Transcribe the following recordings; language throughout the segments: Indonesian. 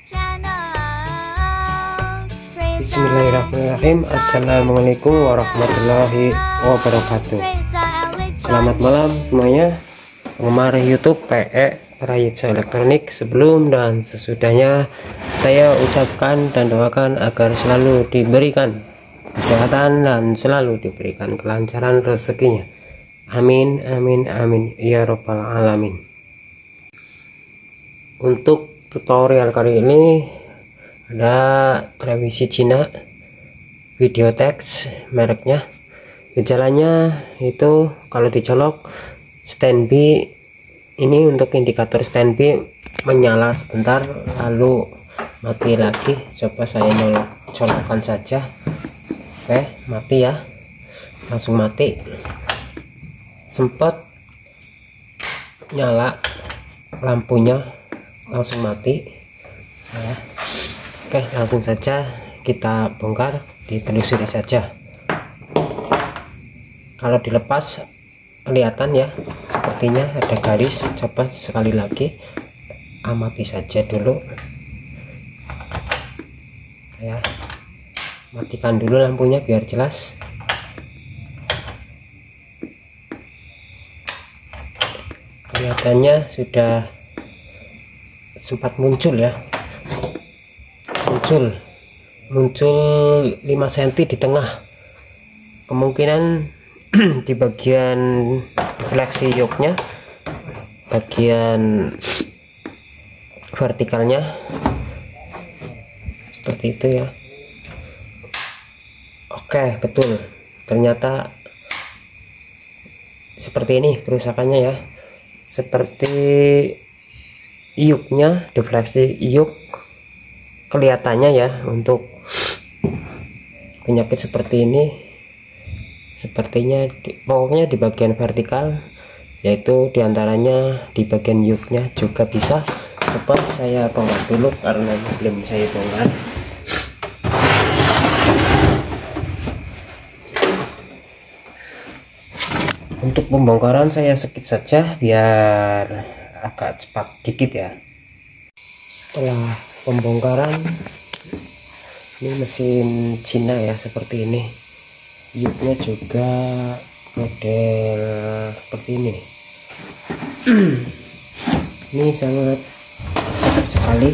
Bismillahirrahmanirrahim. Assalamualaikum warahmatullahi wabarakatuh. Selamat malam semuanya, penggemar YouTube PE Prayitsa Elektronik. Sebelum dan sesudahnya saya ucapkan dan doakan agar selalu diberikan kesehatan dan selalu diberikan kelancaran rezekinya. Amin amin amin ya robbal alamin. Untuk tutorial kali ini ada televisi Cina Videotex mereknya. Gejalanya itu kalau dicolok standby, ini untuk indikator standby menyala sebentar lalu mati lagi. Coba saya colokkan saja. Oke, mati ya, langsung mati. Sempat nyala lampunya, langsung mati ya. Oke, langsung saja kita bongkar, ditelusuri saja. Kalau dilepas kelihatan ya, sepertinya ada garis. Coba sekali lagi, amati saja dulu ya, matikan dulu lampunya biar jelas. Kelihatannya sudah sempat muncul ya, muncul 5 cm di tengah. Kemungkinan di bagian defleksi yoknya, bagian vertikalnya seperti itu ya. Oke, betul, ternyata seperti ini kerusakannya ya. Seperti iuknya, defleksi iuk kelihatannya ya. Untuk penyakit seperti ini sepertinya pokoknya di bagian vertikal, yaitu diantaranya di bagian iuknya juga bisa. Coba saya bongkar dulu karena belum saya bongkar. Untuk pembongkaran saya skip saja biar agak cepat dikit ya. Setelah pembongkaran, ini mesin Cina ya, seperti ini. Yuknya juga model seperti ini. Ini sangat kotor sekali.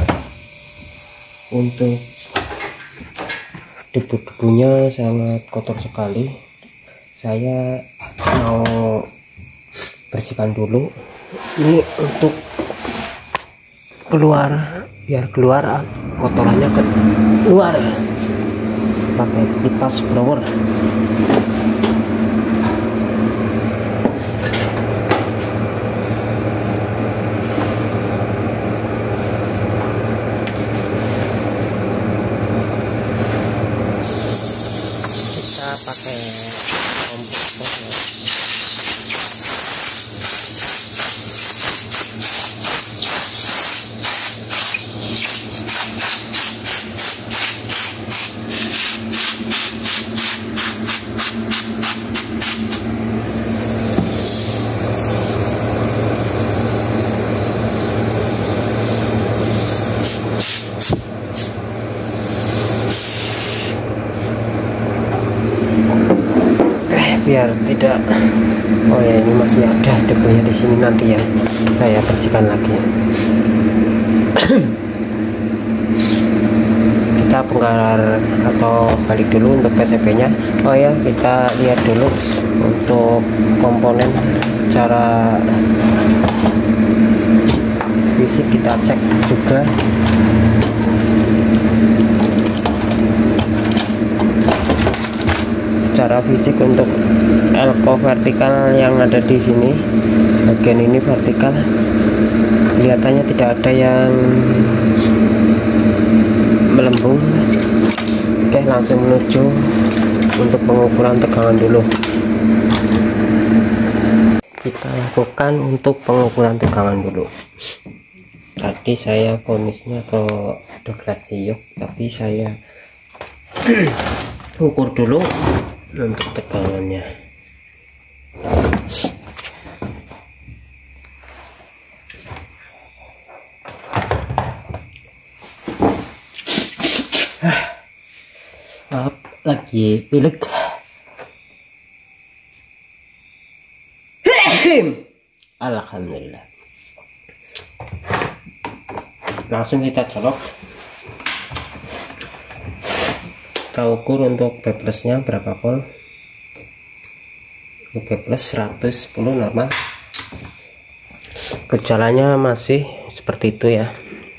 Untuk debu-debunya sangat kotor sekali. Saya mau bersihkan dulu ini untuk keluar, biar keluar kotorannya keluar pakai kipas blower. Kita pakai kompos ya. Biar tidak, oh ya, ini masih ada debunya di sini, nanti ya saya bersihkan lagi. Kita bongkar atau balik dulu untuk PCB nya. Oh ya, kita lihat dulu untuk komponen secara fisik, kita cek juga. Secara fisik untuk elko vertikal yang ada di sini, bagian ini vertikal, kelihatannya tidak ada yang melembung. Oke, langsung menuju untuk pengukuran tegangan dulu. Kita lakukan untuk pengukuran tegangan dulu. Tadi saya fonisnya ke defleksi yok, tapi saya ukur dulu untuk tegangannya. lagi pilek. Alhamdulillah. Langsung kita colok. Kita ukur untuk bablesnya berapa volt. Ini bables 110 normal. Gejalanya masih seperti itu ya.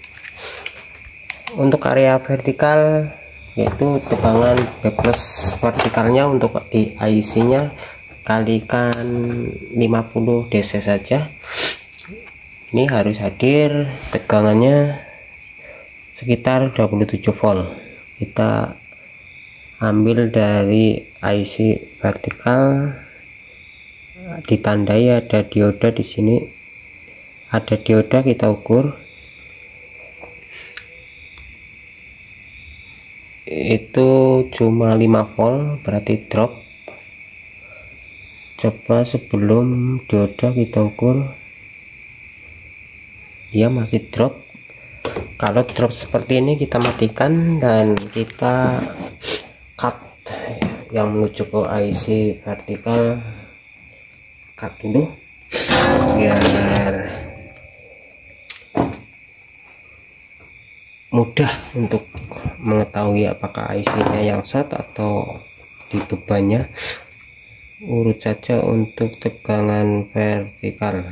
Untuk area vertikal yaitu tegangan bables vertikalnya untuk di IC nya kalikan 50 DC saja. Ini harus hadir tegangannya sekitar 27 volt. Kita ambil dari IC vertikal, ditandai ada dioda di sini. Ada dioda, kita ukur. Itu cuma 5 volt, berarti drop. Coba sebelum dioda kita ukur. Dia masih drop. Kalau drop seperti ini kita matikan dan kita cut yang menuju ke IC vertikal. Cut dulu biar mudah untuk mengetahui apakah IC-nya yang short atau di bebannya. Urut saja untuk tegangan vertikal.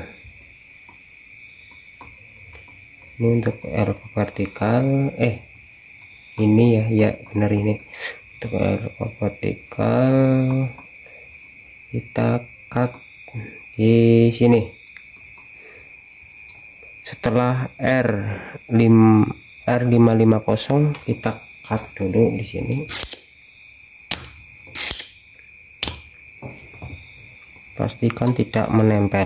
Ini untuk R vertikal, ini ya benar, ini untuk R vertikal. Kita cut di sini. Setelah R550 kita cut dulu di sini. Pastikan tidak menempel.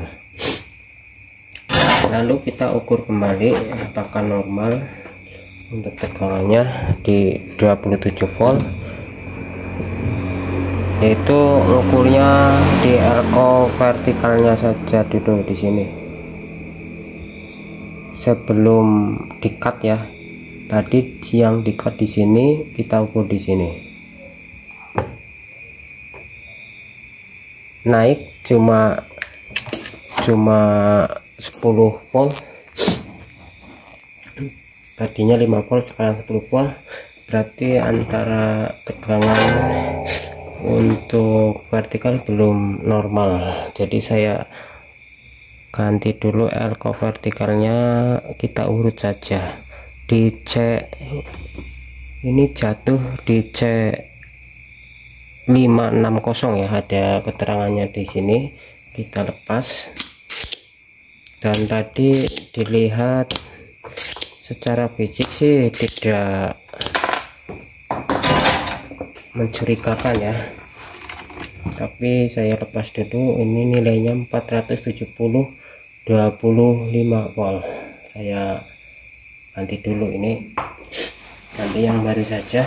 Lalu kita ukur kembali apakah normal. Untuk tegangannya di 27 volt, yaitu ukurnya di RO vertikalnya saja dulu di sini sebelum di cut ya. Tadi yang di cut di sini, kita ukur di sini. Naik cuma 10 volt. Tadinya 5 volt, sekarang 10 volt. Berarti antara tegangan untuk vertikal belum normal. Jadi saya ganti dulu elko vertikalnya, kita urut saja. Di C ini jatuh di C560 ya, ada keterangannya di sini. Kita lepas. Dan tadi dilihat secara fisik sih tidak mencurigakan ya, tapi saya lepas dulu. Ini nilainya 470 25 volt. Saya ganti dulu, ini ganti yang baru saja.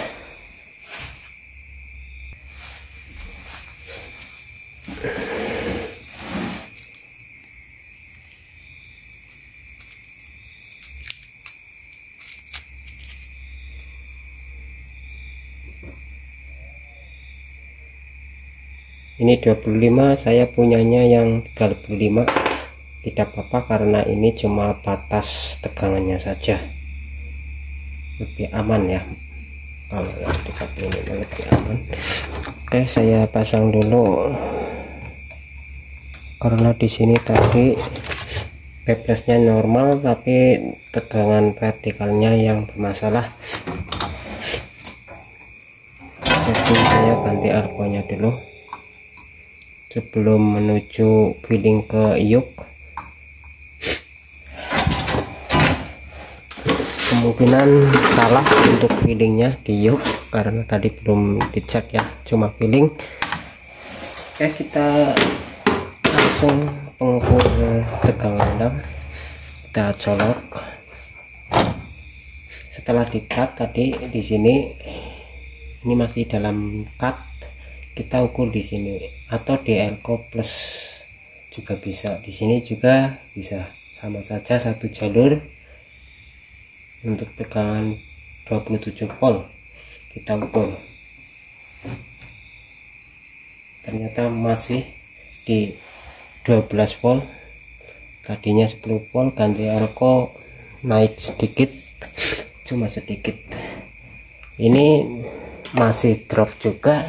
Ini 25, saya punyanya yang 35. Tidak apa-apa karena ini cuma batas tegangannya saja, lebih aman ya. Kalau yang 35 lebih aman. Oke, saya pasang dulu karena di sini tadi bablesnya normal tapi tegangan vertikalnya yang bermasalah. Jadi saya ganti argonya dulu sebelum menuju feeding ke iuk. Kemungkinan salah untuk feedingnya di iuk karena tadi belum dicek ya, cuma feeling. Oke, kita langsung pengukur tegangan dam. Kita colok. Setelah di cut tadi di sini, ini masih dalam cut. Kita ukur di sini atau di elko plus juga bisa, di sini juga bisa, sama saja satu jalur. Untuk tegangan 27 volt kita ukur. ternyata masih di 12 volt, tadinya 10 volt. Ganti elko naik sedikit, cuma sedikit. Ini masih drop juga.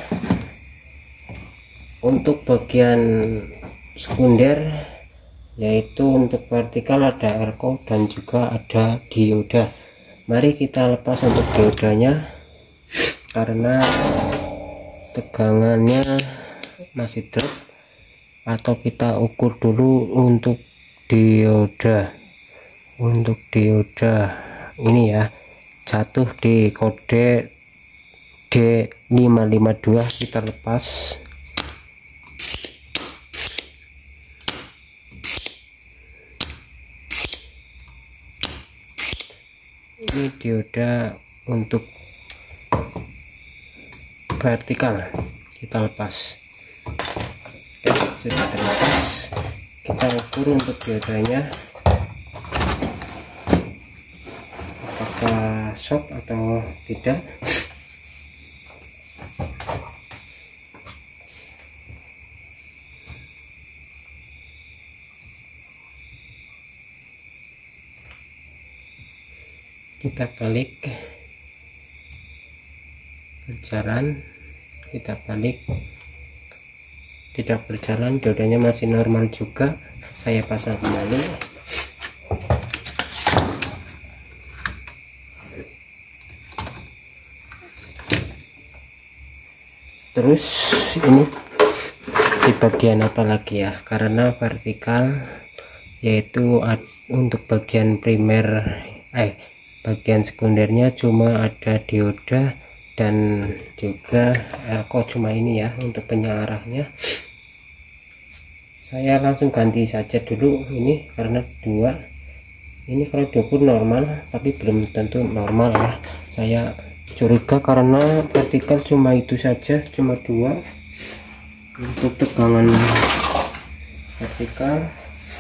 Untuk bagian sekunder, yaitu untuk vertikal ada elko dan juga ada dioda. Mari kita lepas untuk diodanya karena tegangannya masih drop, atau kita ukur dulu untuk dioda. Untuk dioda ini ya, jatuh di kode D552. Kita lepas. Ini dioda untuk vertikal, kita lepas. Oke, sudah terlepas. Kita ukur untuk diodanya apakah short atau tidak. Kita balik, berjalan, kita balik, tidak berjalan, diodanya masih normal juga. Saya pasang kembali. Terus ini di bagian apa lagi ya, karena vertikal, yaitu untuk bagian primer bagian sekundernya cuma ada dioda dan juga elko, cuma ini ya untuk penyarahnya. Saya langsung ganti saja dulu ini karena dua. Ini kalau diukur normal tapi belum tentu normal ya. Saya curiga karena vertikal cuma itu saja, cuma dua. Untuk tegangan vertikal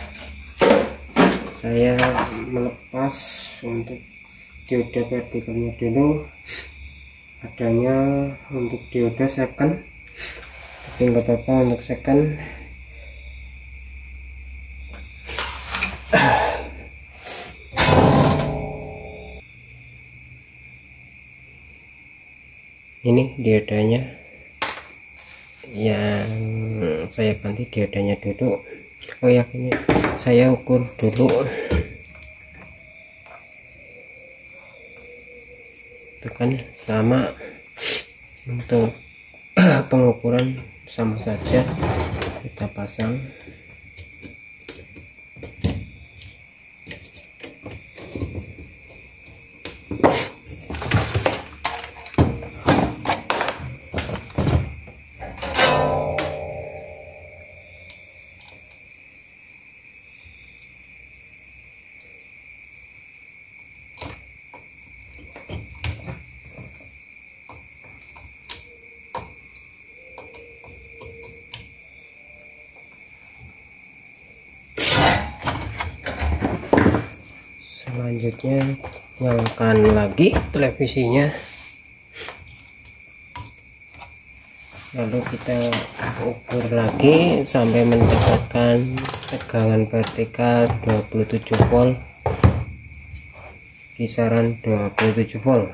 saya melepas untuk dioda vertikalnya dulu. Adanya untuk dioda second, tapi nggak apa-apa untuk second. Ini diodanya yang saya ganti, diodanya dulu. Oh ya, ini saya ukur dulu. Itu kan sama, untuk pengukuran sama saja. Kita pasang. Selanjutnya nyalakan lagi televisinya, lalu kita ukur lagi sampai mendapatkan tegangan vertikal 27 volt, kisaran 27 volt.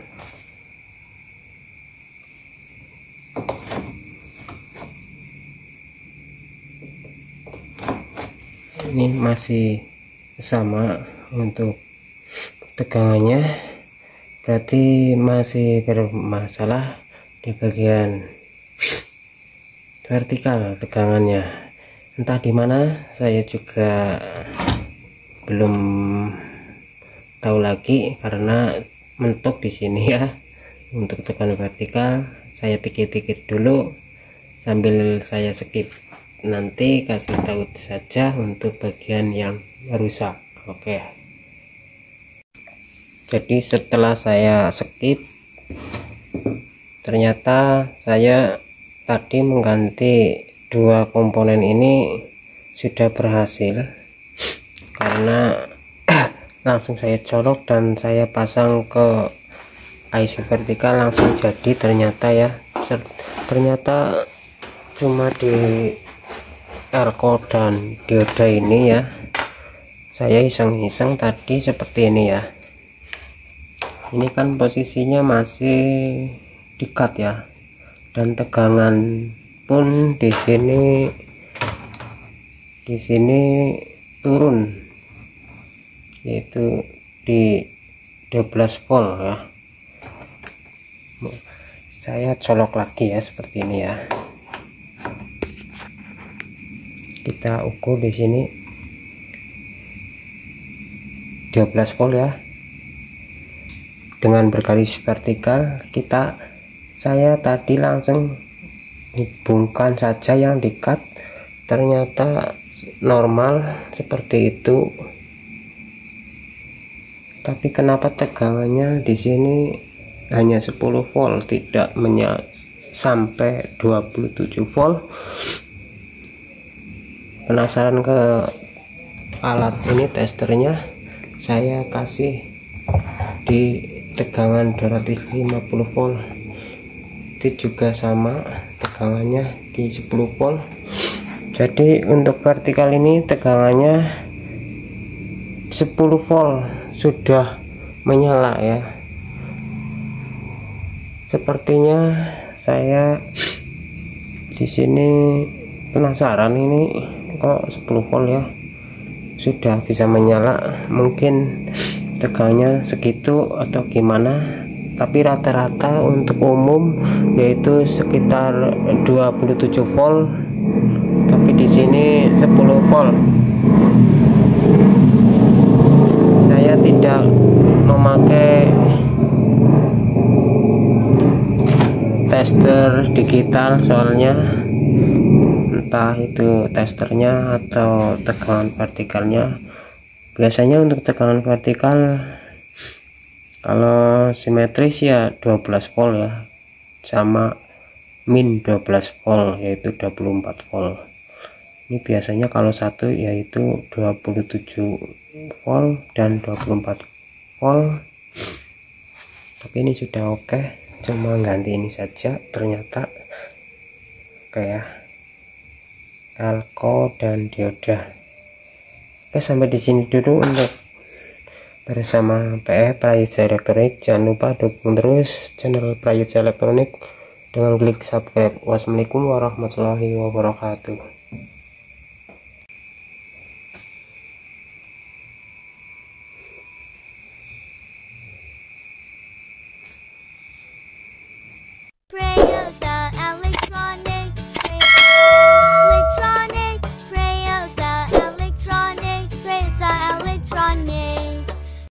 Ini masih sama untuk tegangannya, berarti masih bermasalah di bagian vertikal tegangannya. Entah di mana, saya juga belum tahu lagi karena mentok di sini ya. Untuk tekanan vertikal saya pikir-pikir dulu sambil saya skip, nanti kasih tahu saja untuk bagian yang rusak. Oke. Jadi setelah saya skip, ternyata saya tadi mengganti dua komponen ini sudah berhasil, karena langsung saya colok dan saya pasang ke IC vertikal, langsung jadi ternyata ya. Ternyata cuma di elko dan dioda ini ya, saya iseng-iseng tadi seperti ini ya. Ini kan posisinya masih di cut ya, dan tegangan pun di sini turun, yaitu di 12 volt ya. Saya colok lagi ya seperti ini ya. Kita ukur di sini 12 volt ya. Dengan bergaris vertikal saya tadi langsung hubungkan saja yang di cut, ternyata normal seperti itu. Tapi kenapa tegangannya di sini hanya 10 volt, tidak sampai 27 volt? Penasaran ke alat ini, testernya saya kasih di tegangan 250 volt, itu juga sama tegangannya di 10 volt. Jadi untuk vertikal ini tegangannya 10 volt sudah menyala ya. Sepertinya saya di sini penasaran, ini kok 10 volt ya sudah bisa menyala. Mungkin tegangannya segitu atau gimana, tapi rata-rata untuk umum yaitu sekitar 27 volt, tapi di sini 10 volt. Saya tidak memakai tester digital, soalnya entah itu testernya atau tegangan vertikalnya. Biasanya untuk tegangan vertikal kalau simetris ya 12 volt ya, sama min 12 volt yaitu 24 volt. Ini biasanya kalau satu yaitu 27 volt dan 24 volt. Tapi ini sudah oke, cuma ganti ini saja ternyata kayak elko dan dioda. Oke, sampai di sini dulu untuk bersama PE Prayoja Elektronik. Jangan lupa dukung terus channel Prayoja Elektronik dengan klik subscribe. Wassalamualaikum warahmatullahi wabarakatuh.